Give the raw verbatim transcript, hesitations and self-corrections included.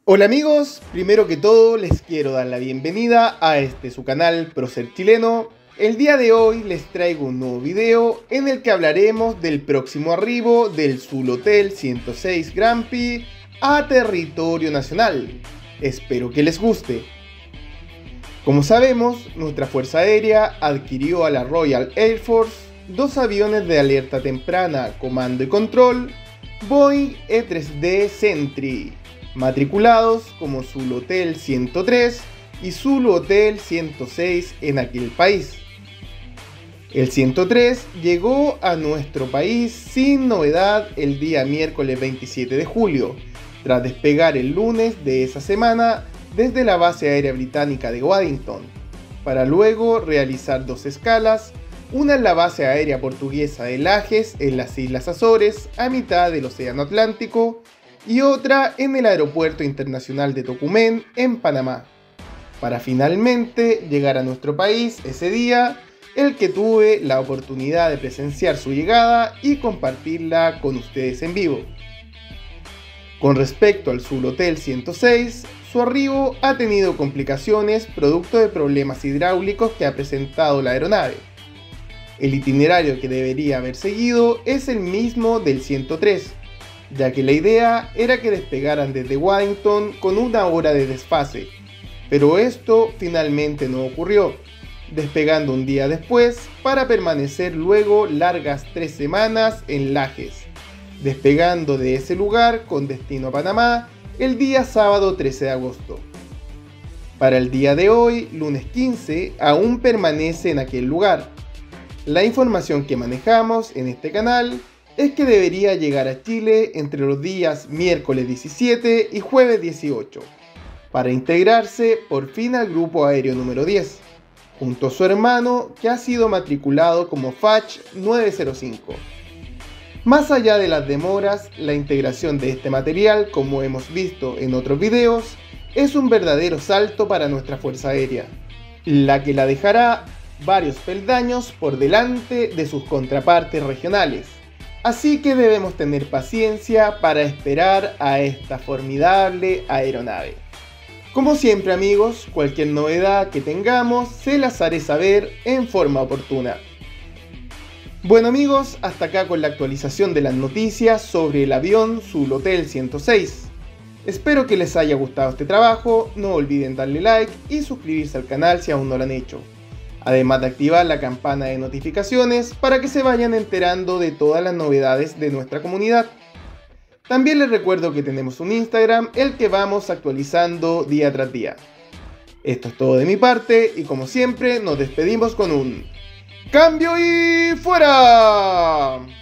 Hola amigos, primero que todo les quiero dar la bienvenida a este su canal Procer Chileno. El día de hoy les traigo un nuevo video en el que hablaremos del próximo arribo del Sul-Hotel ciento seis Grand Prix a territorio nacional. Espero que les guste. Como sabemos, nuestra Fuerza Aérea adquirió a la Royal Air Force dos aviones de alerta temprana, comando y control Boeing E tres D Sentry, matriculados como Sul-Hotel ciento tres y Sul-Hotel ciento seis en aquel país. El ciento tres llegó a nuestro país sin novedad el día miércoles veintisiete de julio, tras despegar el lunes de esa semana desde la base aérea británica de Waddington, para luego realizar dos escalas, una en la base aérea portuguesa de Lajes en las Islas Azores a mitad del Océano Atlántico y otra en el Aeropuerto Internacional de Tocumen en Panamá, para finalmente llegar a nuestro país ese día, el que tuve la oportunidad de presenciar su llegada y compartirla con ustedes en vivo. Con respecto al Sul-Hotel ciento seis, su arribo ha tenido complicaciones producto de problemas hidráulicos que ha presentado la aeronave. El itinerario que debería haber seguido es el mismo del ciento tres, ya que la idea era que despegaran desde Waddington con una hora de desfase, pero esto finalmente no ocurrió, despegando un día después para permanecer luego largas tres semanas en Lajes, despegando de ese lugar con destino a Panamá el día sábado trece de agosto. Para el día de hoy, lunes quince, aún permanece en aquel lugar. La información que manejamos en este canal es que debería llegar a Chile entre los días miércoles diecisiete y jueves dieciocho, para integrarse por fin al grupo aéreo número diez, junto a su hermano que ha sido matriculado como F A Ch nueve cero cinco. Más allá de las demoras, la integración de este material, como hemos visto en otros videos, es un verdadero salto para nuestra Fuerza Aérea, la que la dejará varios peldaños por delante de sus contrapartes regionales. Así que debemos tener paciencia para esperar a esta formidable aeronave. Como siempre amigos, cualquier novedad que tengamos se las haré saber en forma oportuna. Bueno amigos, hasta acá con la actualización de las noticias sobre el avión Sul-Hotel ciento seis. Espero que les haya gustado este trabajo, no olviden darle like y suscribirse al canal si aún no lo han hecho. Además de activar la campana de notificaciones para que se vayan enterando de todas las novedades de nuestra comunidad. También les recuerdo que tenemos un Instagram, el que vamos actualizando día tras día. Esto es todo de mi parte y como siempre nos despedimos con un ¡cambio y fuera!